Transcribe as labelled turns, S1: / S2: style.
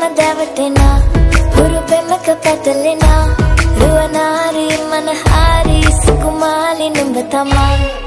S1: දැවටෙනා හුරු පෙමක පැටලෙනා රුවනාරි මනහාරි සුකුමාලි නුඹ තමා